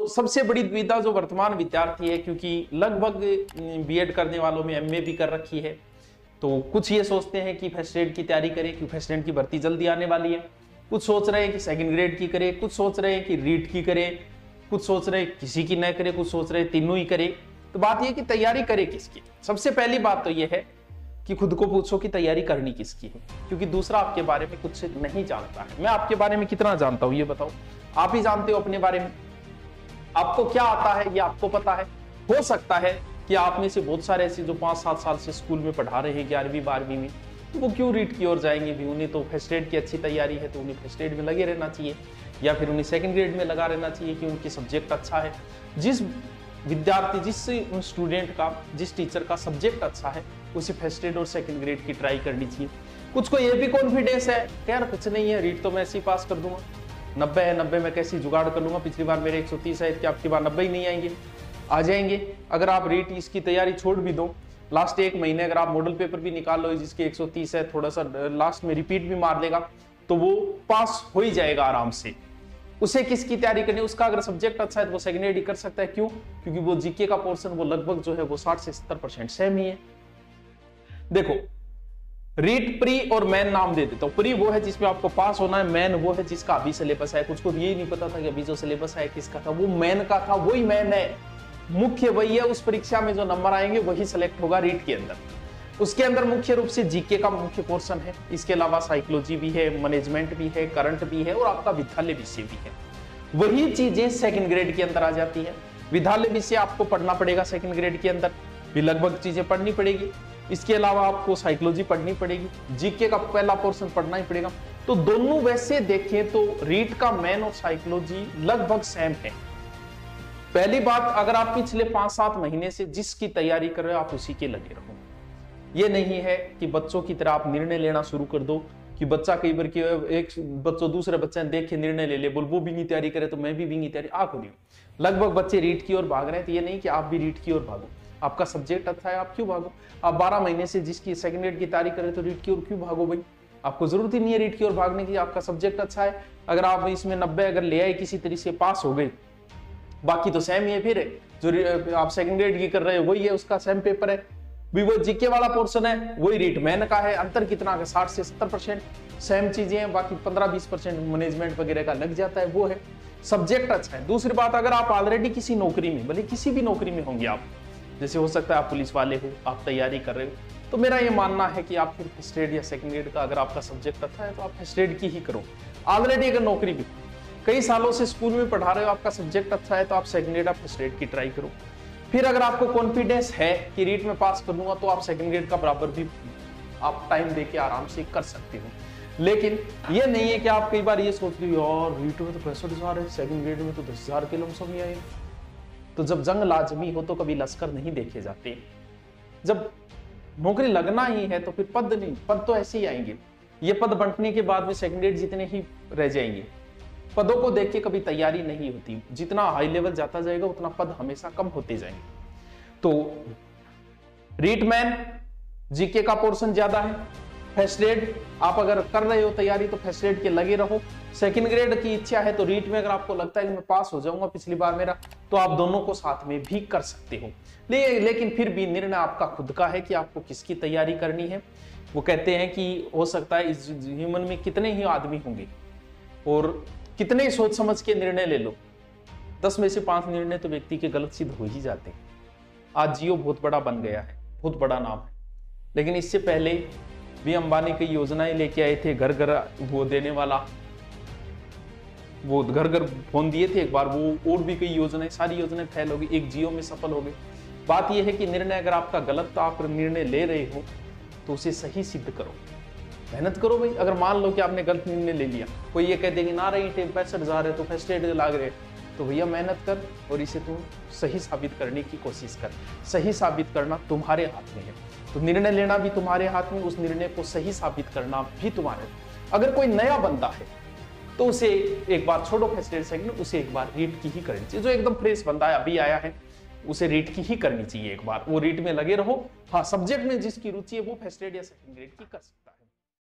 सबसे बड़ी दुविधा जो वर्तमान विद्यार्थी है, क्योंकि लगभग बीएड करने वालों में एमए भी कर रखी है, तो कुछ ये सोचते हैं कि फर्स्ट ग्रेड की तैयारी करें क्योंकि फर्स्ट ग्रेड की भर्ती जल्दी आने वाली है, कुछ सोच रहे हैं कि सेकंड ग्रेड की करें, कुछ सोच रहे हैं कि रीट की करें, कुछ सोच रहे हैं किसी की न करें, कुछ सोच रहे हैं तीनों ही करें। तो बात यह कि तैयारी करें किसकी। सबसे पहली बात तो यह है कि खुद को पूछो कि तैयारी करनी किसकी है, क्योंकि दूसरा आपके बारे में कुछ नहीं जानता है। मैं आपके बारे में कितना जानता हूं ये बताओ, आप ही जानते हो अपने बारे में। आपको क्या आता है ये आपको पता है। हो सकता है कि आप में से बहुत सारे ऐसे जो 5-7 साल से स्कूल में पढ़ा रहे हैं 11वीं 12वीं में, तो वो क्यों रीट की ओर जाएंगे भी। उन्हें तो फर्स्ट ग्रेड की अच्छी तैयारी है, तो उन्हें फर्स्ट ग्रेड में लगे रहना चाहिए, या फिर उन्हें सेकंड ग्रेड में लगा रहना चाहिए कि उनकी सब्जेक्ट अच्छा है। जिस विद्यार्थी, जिस स्टूडेंट का, जिस टीचर का सब्जेक्ट अच्छा है, उसे फर्स्ट ग्रेड और सेकंड ग्रेड की ट्राई करनी चाहिए। कुछ को ये भी कॉन्फिडेंस है कि यार कुछ नहीं है, रीट तो मैं ऐसे ही पास कर दूंगा, 90 है, 90 में कैसे जुगाड़ कर लूंगा, पिछली बार मेरे 130 है, आपकी बार 90 ही नहीं आएंगे, आ जाएंगे। अगर आप रीट इसकी तैयारी छोड़ भी दो, लास्ट 1 महीने अगर आप मॉडल पेपर भी निकाल लो जिसके 130 है, थोड़ा सा लास्ट में रिपीट भी मार लेगा, तो वो पास हो ही जाएगा आराम से। उसे किसकी तैयारी करनी, उसका अगर सब्जेक्ट अच्छा है तो वो सेकंड ग्रेड ही कर सकता है। क्यों? क्योंकि वो जीके का पोर्शन वो लगभग जो है वो 60 से 70% सेम ही है। देखो, रीट, प्री और मेन नाम दे देता हूं। प्री वो है जिसमें आपको पास होना है, मेन वो है जिसका अभी सिलेबस है। कुछ को ये नहीं पता था कि अभी जो सिलेबस है किसका था, वो मेन का था, वही मेन है, मुख्य वही है। उस परीक्षा में जो नंबर आएंगे वही सिलेक्ट होगा रीट के अंदर। उसके अंदर मुख्य रूप से जीके का मुख्य पोर्शन है, इसके अलावा साइकोलॉजी भी है, मैनेजमेंट भी है, करंट भी है और आपका विद्यालय विषय भी है। वही चीजें सेकंड ग्रेड के अंदर आ जाती है। विद्यालय विषय आपको पढ़ना पड़ेगा सेकंड ग्रेड के अंदर भी, लगभग चीजें पढ़नी पड़ेगी। इसके अलावा आपको साइकोलॉजी पढ़नी पड़ेगी, जीके का पहला पोर्शन पढ़ना ही पड़ेगा। तो दोनों वैसे देखें तो रीट का मेन और साइकोलॉजी लगभग सेम है। पहली बात, अगर आप पिछले 5-7 महीने से जिसकी तैयारी कर रहे हो आप उसी के लगे रहो। ये नहीं है कि बच्चों की तरह आप निर्णय लेना शुरू कर दो कि बच्चा कई बार की एक बच्चों दूसरे बच्चे देख के निर्णय ले ले, बोल वो भी नहीं तैयारी करे तो मैं भी नहीं तैयारी। आ खुद लगभग बच्चे रीट की ओर भाग रहे हैं, तो ये नहीं कि आप भी रीट की ओर भागो। आपका सब्जेक्ट अच्छा है, आप क्यों भागो। आप 12 महीने से जिसकी सेकंड ग्रेड की तैयारी करें तो रीट की ओर क्यों भागो भाई। आपको जरूरत ही नहीं है रीट की ओर भागने की, आपका सब्जेक्ट अच्छा है। अगर आप इसमें 90 अगर ले आए, किसी तरीके से पास हो गए, बाकी तो सेम ही है। फिर जो आप सेकंड ग्रेड की कर रहे हो वही है, उसका सेम पेपर है भी, वो जीके वाला पोर्शन है वही रीट मैन का है। अंतर कितना है? 60 से 70% सेम चीजें हैं, बाकी 15-20% मैनेजमेंट वगैरह का लग जाता है, वो है। सब्जेक्ट अच्छा है। दूसरी बात, अगर आप ऑलरेडी किसी नौकरी में, भले किसी भी नौकरी में होंगे आप, जैसे हो सकता है आप पुलिस वाले हो, आप तैयारी कर रहे हो, तो मेरा ये मानना है कि आप फिर फर्स्ट ग्रेड या सेकंड ग्रेड का, अगर आपका सब्जेक्ट अच्छा है तो आप फर्स्ट ग्रेड की ही करो। ऑलरेडी अगर नौकरी भी कई सालों से स्कूल में पढ़ा रहे हो, आपका सब्जेक्ट अच्छा है तो आप सेकंड ग्रेड या फर्स्ट ग्रेड की ट्राई करो। फिर अगर आपको कॉन्फिडेंस है कि रीट में पास कर लूंगा, तो आप सेकंड ग्रेड का बराबर भी आप टाइम देके आराम से कर सकते हो। लेकिन ये नहीं है कि आप कई बार ये सोच रहे हो यार रीट में तो 65,000 है, सेकंड ग्रेड में तो 10,000 के लमसम ही आए। तो जब जंग लाजमी हो तो कभी लश्कर नहीं देखे जाते। जब नौकरी लगना ही है तो फिर पद नहीं, पद तो ऐसे ही आएंगे। ये पद बंटने के बाद में सेकंड ग्रेड जितने ही रह जाएंगे। पदों को देख के कभी तैयारी नहीं होती, जितना हाई लेवल जाता जाएगा उतना पद हमेशा कम होते जाएंगे। तो रीट मैन जीके का पोर्शन ज्यादा है। फर्स्ट ग्रेड आप अगर कर रहे हो तैयारी तो फर्स्ट ग्रेड के लगे रहो। सेकंड ग्रेड की इच्छा है तो रीट में अगर आपको लगता है कि मैं पास हो जाऊंगा पिछली बार मेरा, तो आप दोनों को साथ में भी कर सकते हो। लेकिन फिर भी निर्णय आपका खुद का है कि आपको किसकी तैयारी करनी है। वो कहते हैं कि हो सकता है इस जीवन में कितने ही आदमी होंगे और कितने ही सोच समझ के निर्णय ले लो, 10 में से 5 निर्णय तो व्यक्ति के गलत सिद्ध हो ही जाते हैं। आज जियो बहुत बड़ा बन गया है, बहुत बड़ा नाम है, लेकिन इससे पहले भी अंबानी कई योजनाएं लेके आए थे, घर घर वो देने वाला, वो घर घर फोन दिए थे एक बार, वो और भी कई योजनाएं, सारी योजनाएं फेल हो गई, एक जियो में सफल हो गई। बात यह है कि निर्णय अगर आपका गलत आप निर्णय ले रहे हो तो उसे सही सिद्ध करो, मेहनत करो भाई। अगर मान लो कि आपने गलत निर्णय ले लिया, कोई ये कह देगी ना रही 65,000 है तो फर्स्ट ग्रेड लाग रहे, तो भैया मेहनत कर और इसे तू सही साबित करने की कोशिश कर। सही साबित करना तुम्हारे हाथ में है, तो निर्णय लेना भी तुम्हारे हाथ में, उस निर्णय को सही साबित करना भी तुम्हारे। अगर कोई नया बंदा है तो उसे एक बार छोड़ो फर्स्ट ग्रेड सेकंड, उसे एक बार रीट की ही करनी चाहिए। जो एकदम फ्रेश बंदा है, अभी आया है, उसे रीट की ही करनी चाहिए एक बार। वो रीट में लगे रहो। हाँ, सब्जेक्ट में जिसकी रुचि है वो फर्स्ट ग्रेड या सेकंड ग्रेड की कर सकता है।